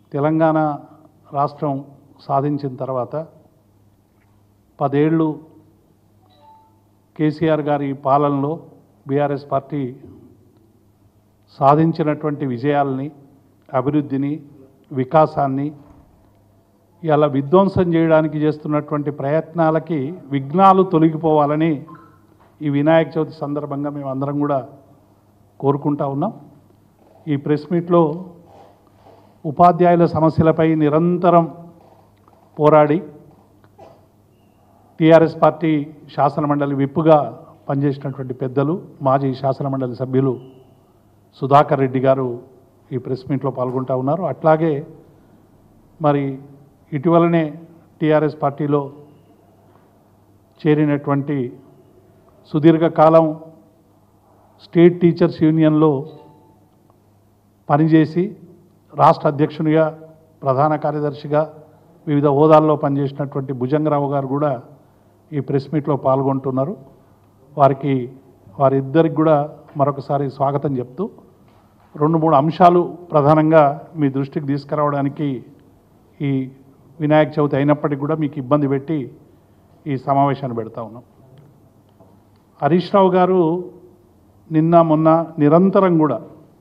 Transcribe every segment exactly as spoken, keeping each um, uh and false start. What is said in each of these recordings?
తెలంగాణ రాష్ట్రం సాధించిన తర్వాత పదేళ్ళు కేసీఆర్ గారి పాలనలో బీఆర్ఎస్ పార్టీ సాధించినటువంటి విజయాల్ని, అభివృద్ధిని, వికాసాన్ని ఇలా విధ్వంసం చేయడానికి చేస్తున్నటువంటి ప్రయత్నాలకి విఘ్నాలు తొలగిపోవాలని ఈ వినాయక చవితి సందర్భంగా మేము అందరం కూడా కోరుకుంటా ఉన్నాం. ఈ ప్రెస్ మీట్లో ఉపాధ్యాయుల సమస్యలపై నిరంతరం పోరాడి టీఆర్ఎస్ పార్టీ శాసనమండలి విప్పుగా పనిచేసినటువంటి పెద్దలు, మాజీ శాసనమండలి సభ్యులు సుధాకర్ రెడ్డి గారు ఈ ప్రెస్ మీట్లో పాల్గొంటూ ఉన్నారు. అట్లాగే మరి ఇటీవలనే టీఆర్ఎస్ పార్టీలో చేరినటువంటి సుదీర్ఘకాలం స్టేట్ టీచర్స్ యూనియన్లో పనిచేసి రాష్ట్ర అధ్యక్షునిగా, ప్రధాన కార్యదర్శిగా వివిధ హోదాల్లో పనిచేసినటువంటి భుజంగరావు గారు కూడా ఈ ప్రెస్ మీట్లో పాల్గొంటున్నారు. వారికి వారిద్దరికి కూడా మరొకసారి స్వాగతం చెప్తూ రెండు మూడు అంశాలు ప్రధానంగా మీ దృష్టికి తీసుకురావడానికి ఈ వినాయక చవితి అయినప్పటికీ కూడా మీకు ఇబ్బంది పెట్టి ఈ సమావేశాన్ని పెడతా ఉన్నాం. హరీష్ రావు గారు నిన్న మొన్న నిరంతరం కూడా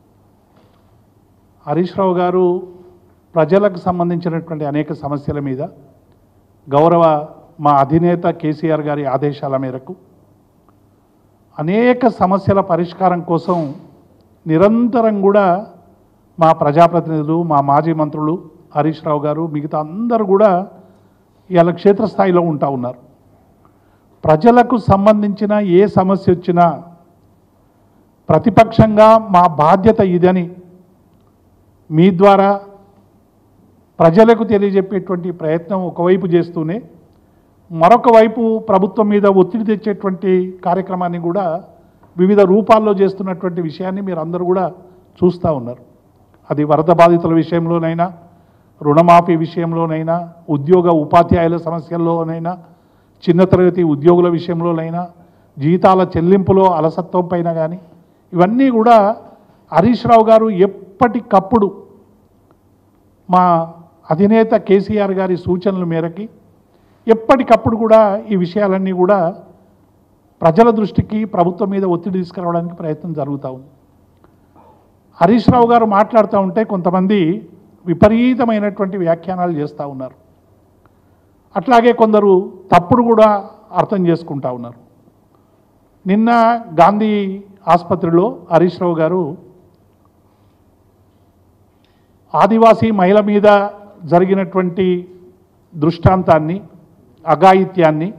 హరీష్ రావు గారు ప్రజలకు సంబంధించినటువంటి అనేక సమస్యల మీద గౌరవ మా అధినేత కేసీఆర్ గారి ఆదేశాల మేరకు అనేక సమస్యల పరిష్కారం కోసం నిరంతరం కూడా మా ప్రజాప్రతినిధులు, మా మాజీ మంత్రులు, హరీష్ రావు గారు, మిగతా అందరూ కూడా ఇవాళ క్షేత్రస్థాయిలో ఉంటా ఉన్నారు. ప్రజలకు సంబంధించిన ఏ సమస్య వచ్చినా ప్రతిపక్షంగా మా బాధ్యత ఇదని మీ ద్వారా ప్రజలకు తెలియజెప్పేటువంటి ప్రయత్నం ఒకవైపు చేస్తూనే మరొక వైపు ప్రభుత్వం మీద ఒత్తిడి తెచ్చేటువంటి కార్యక్రమాన్ని కూడా వివిధ రూపాల్లో చేస్తున్నటువంటి విషయాన్ని మీరు అందరూ కూడా చూస్తూ ఉన్నారు. అది వరద బాధితుల విషయంలోనైనా, రుణమాఫీ విషయంలోనైనా, ఉద్యోగ ఉపాధ్యాయుల సమస్యల్లోనైనా, చిన్న తరగతి ఉద్యోగుల విషయంలోనైనా, జీతాల చెల్లింపులో అలసత్వం పైన కానీ ఇవన్నీ కూడా హరీష్ రావు గారు ఎప్పటికప్పుడు మా అధినేత కేసీఆర్ గారి సూచనల మేరకి ఎప్పటికప్పుడు కూడా ఈ విషయాలన్నీ కూడా ప్రజల దృష్టికి, ప్రభుత్వం మీద ఒత్తిడి తీసుకురావడానికి ప్రయత్నం జరుగుతూ ఉంది. హరీష్ రావు గారు మాట్లాడుతూ ఉంటే కొంతమంది విపరీతమైనటువంటి వ్యాఖ్యానాలు చేస్తూ ఉన్నారు. అట్లాగే కొందరు తప్పుడు కూడా అర్థం చేసుకుంటూ ఉన్నారు. నిన్న గాంధీ ఆసుపత్రిలో హరీష్ రావు గారు ఆదివాసీ మహిళ మీద జరిగినటువంటి దృష్టాంతాన్ని, అఘాయిత్యాన్ని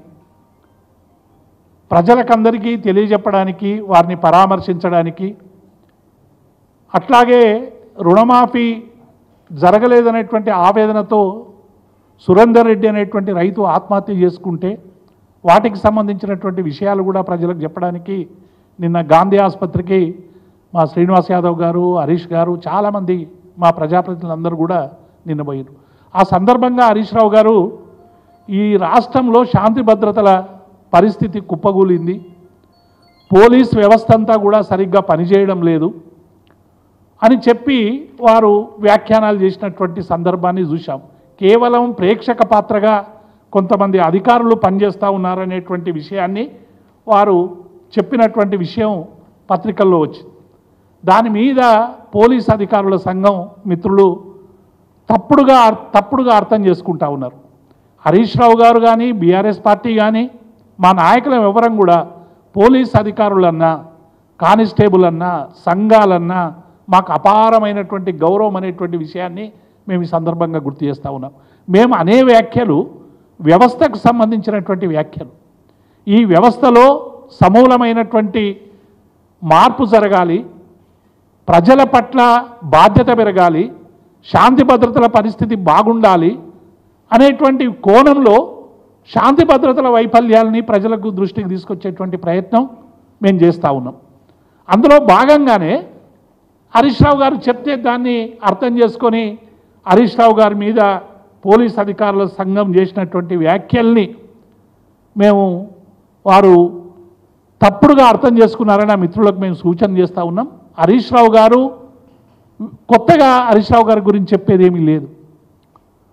ప్రజలకందరికీ తెలియజెప్పడానికి, వారిని పరామర్శించడానికి, అట్లాగే రుణమాఫీ జరగలేదనేటువంటి ఆవేదనతో సురేందర్ రెడ్డి అనేటువంటి రైతు ఆత్మహత్య చేసుకుంటే వాటికి సంబంధించినటువంటి విషయాలు కూడా ప్రజలకు చెప్పడానికి నిన్న గాంధీ ఆసుపత్రికి మా శ్రీనివాస్ యాదవ్ గారు, హరీష్ గారు, చాలామంది మా ప్రజాప్రతినిధులందరూ కూడా నిన్న పోయారు. ఆ సందర్భంగా హరీష్ రావు గారు ఈ రాష్ట్రంలో శాంతి భద్రతల పరిస్థితి కుప్పగూలింది, పోలీస్ వ్యవస్థ అంతా కూడా సరిగ్గా పనిచేయడం లేదు అని చెప్పి వారు వ్యాఖ్యానాలు చేసినటువంటి సందర్భాన్ని చూశాం. కేవలం ప్రేక్షక పాత్రగా కొంతమంది అధికారులు పనిచేస్తూ ఉన్నారనేటువంటి విషయాన్ని వారు చెప్పినటువంటి విషయం పత్రికల్లో వచ్చింది. దాని మీద పోలీస్ అధికారుల సంఘం మిత్రులు తప్పుడుగా తప్పుడుగా అర్థం చేసుకుంటా ఉన్నారు. హరీష్ రావు గారు కానీ, బీఆర్ఎస్ పార్టీ కానీ, మా నాయకుల వివరం కూడా పోలీస్ అధికారులన్నా, కానిస్టేబుల్ అన్నా, సంఘాలన్నా మాకు అపారమైనటువంటి గౌరవం అనేటువంటి విషయాన్ని మేము ఈ సందర్భంగా గుర్తు చేస్తూ ఉన్నాం. మేము అనే వ్యాఖ్యలు వ్యవస్థకు సంబంధించినటువంటి వ్యాఖ్యలు. ఈ వ్యవస్థలో సమూలమైనటువంటి మార్పు జరగాలి, ప్రజల పట్ల బాధ్యత పెరగాలి, శాంతి భద్రతల పరిస్థితి బాగుండాలి అనేటువంటి కోణంలో శాంతి భద్రతల వైఫల్యాలని ప్రజలకు దృష్టికి తీసుకొచ్చేటువంటి ప్రయత్నం మేము చేస్తూ ఉన్నాం. అందులో భాగంగానే హరీష్ రావు గారు చెప్తే దాన్ని అర్థం చేసుకొని హరీష్ రావు గారి మీద పోలీస్ అధికారుల సంఘం చేసినటువంటి వ్యాఖ్యల్ని మేము వారు తప్పుడుగా అర్థం చేసుకున్నారని ఆ మిత్రులకు మేము సూచన చేస్తూ ఉన్నాం. హరీష్ రావు గారు కొత్తగా హరీష్ రావు గారి గురించి చెప్పేది ఏమీ లేదు.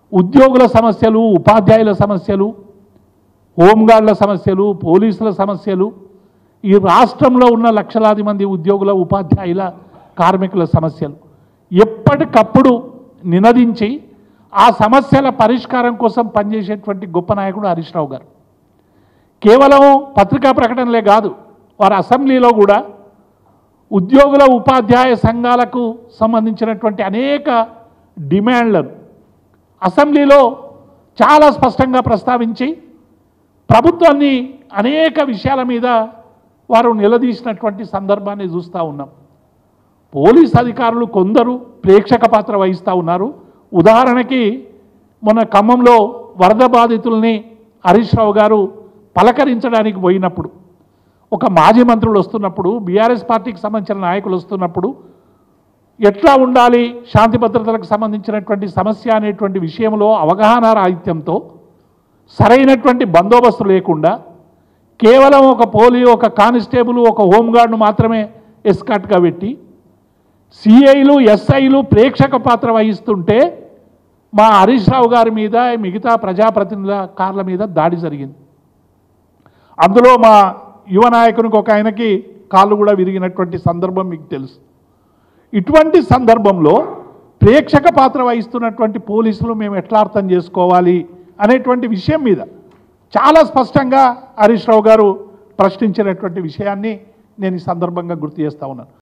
ఉద్యోగుల సమస్యలు, ఉపాధ్యాయుల సమస్యలు, హోంగార్డుల సమస్యలు, పోలీసుల సమస్యలు, ఈ రాష్ట్రంలో ఉన్న లక్షలాది మంది ఉద్యోగుల, ఉపాధ్యాయుల, కార్మికుల సమస్యలు ఎప్పటికప్పుడు నినదించి ఆ సమస్యల పరిష్కారం కోసం పనిచేసేటువంటి గొప్ప నాయకుడు హరీష్ రావు గారు. కేవలం పత్రికా ప్రకటనలే కాదు, వారు అసెంబ్లీలో కూడా ఉద్యోగుల, ఉపాధ్యాయ సంఘాలకు సంబంధించినటువంటి అనేక డిమాండ్లను అసెంబ్లీలో చాలా స్పష్టంగా ప్రస్తావించి ప్రభుత్వాన్ని అనేక విషయాల మీద వారు నిలదీసినటువంటి సందర్భాన్ని చూస్తూ ఉన్నాం. పోలీస్ అధికారులు కొందరు ప్రేక్షక పాత్ర వహిస్తూ ఉన్నారు. ఉదాహరణకి మొన్న ఖమ్మంలో వరద బాధితుల్ని హరీష్ రావు గారు పలకరించడానికి పోయినప్పుడు, ఒక మాజీ మంత్రులు వస్తున్నప్పుడు, బీఆర్ఎస్ పార్టీకి సంబంధించిన నాయకులు వస్తున్నప్పుడు ఎట్లా ఉండాలి, శాంతి భద్రతలకు సంబంధించినటువంటి సమస్య అనేటువంటి విషయంలో అవగాహన రాహిత్యంతో సరైనటువంటి బందోబస్తు లేకుండా కేవలం ఒక పోలీ, ఒక కానిస్టేబుల్, ఒక హోంగార్డును మాత్రమే ఎస్కాట్గా పెట్టి సిఐలు, ఎస్ఐలు ప్రేక్షక పాత్ర వహిస్తుంటే మా హరీష్ రావు గారి మీద, మిగతా ప్రజాప్రతినిధుల కార్ల మీద దాడి జరిగింది. అందులో మా యువ నాయకునికి ఒక ఆయనకి కాళ్ళు కూడా విరిగినటువంటి సందర్భం మీకు తెలుసు. ఇటువంటి సందర్భంలో ప్రేక్షక పాత్ర వహిస్తున్నటువంటి పోలీసులు మేము ఎట్లా అర్థం చేసుకోవాలి అనేటువంటి విషయం మీద చాలా స్పష్టంగా హరీష్ రావు గారు ప్రశ్నించినటువంటి విషయాన్ని నేను ఈ సందర్భంగా గుర్తు చేస్తా ఉన్నాను.